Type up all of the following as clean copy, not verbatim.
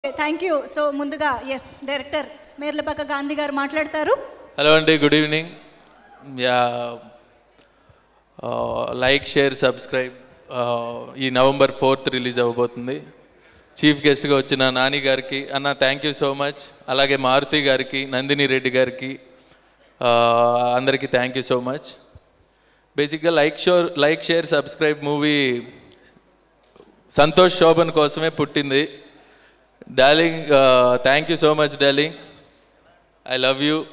Thank you. So ముందుగా yes director Merlapaka Gandhi గారు మాట్లాడతారు. హలో అండి, good evening. Yeah, like, share, subscribe. ఈ November 4th రిలీజ్ అవ్వబోతుంది. చీఫ్ గెస్ట్గా వచ్చిన నాని గారికి అన్న థ్యాంక్ యూ సో మచ్. అలాగే మారుతి గారికి, నందిని రెడ్డి గారికి అందరికీ థ్యాంక్ యూ సో మచ్. బేసిక్గా like share subscribe movie Santosh Sobhan కోసమే పుట్టింది. Darling, thank you so much darling, I love you.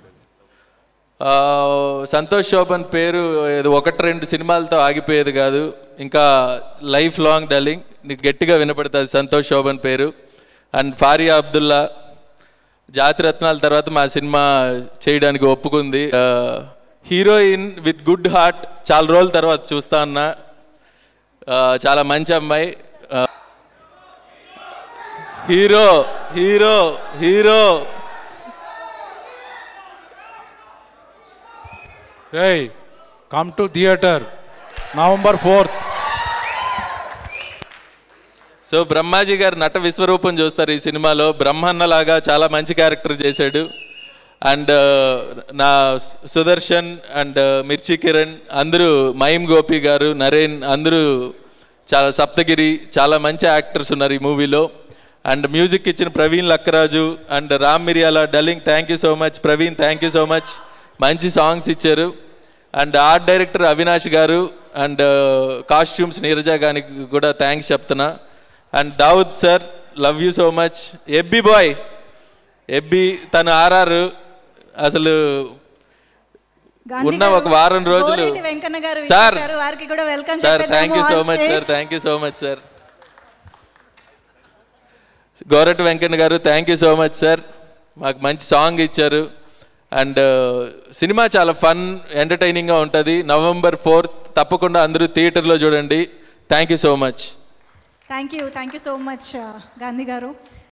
Santosh Sobhan పేరు ఏదో 1-2 సినిమాలతో ఆగిపోయేది కాదు, ఇంకా లైఫ్ లాంగ్ డార్లింగ్, నీకు గట్టిగా వినపడుతుంది సంతోష్ శోభన్ పేరు. అండ్ ఫారియా అబ్దుల్లా జాతిరత్నాల తర్వాత మా సినిమా చేయడానికి ఒప్పుకుంది. హీరోయిన్ విత్ గుడ్ హార్ట్, చాలా రోజుల తర్వాత చూస్తా ఉన్నా, చాలా మంచి అమ్మాయి. Hero hero hero Hey, come to theater, November 4th. So Brahmaji గారు నట విశ్వరూపం చూస్తారు ఈ సినిమాలో. బ్రహ్మన్నలాగా చాలా మంచి క్యారెక్టర్ చేశాడు. అండ్ నా సుదర్శన్ అండ్ మిర్చి కిరణ్ అందరూ, మైమ్ గోపి గారు, నరేన్ అందరూ చాలా, సప్తగిరి చాలా మంచి యాక్టర్స్ ఉన్నారు ఈ మూవీలో. అండ్ మ్యూజిక్ ఇచ్చిన Praveen Lakkaraju and Miriyala darling, thank you so much. Praveen thank you so much, మంచి సాంగ్స్ ఇచ్చారు. అండ్ ఆర్ట్ డైరెక్టర్ అవినాష్ గారు అండ్ కాస్ట్యూమ్స్ నీరజా గారికి కూడా థ్యాంక్స్ చెప్తున్నా. And Dawood sir, love you so much. ఎబ్బి బాయ్, ఎబ్బి తను ఆర్ఆర్ అసలు ఉన్న ఒక వారం రోజులు sir sir thank you so much sir, thank you so much sir. Gorati Venkanna గారు thank you so much sir, మాకు మంచి సాంగ్ ఇచ్చారు. అండ్ సినిమా చాలా ఫన్, ఎంటర్టైనింగ్గా ఉంటుంది. November 4th తప్పకుండా అందరూ థియేటర్లో చూడండి. Thank you so much. Thank you so much Gandhi గారు.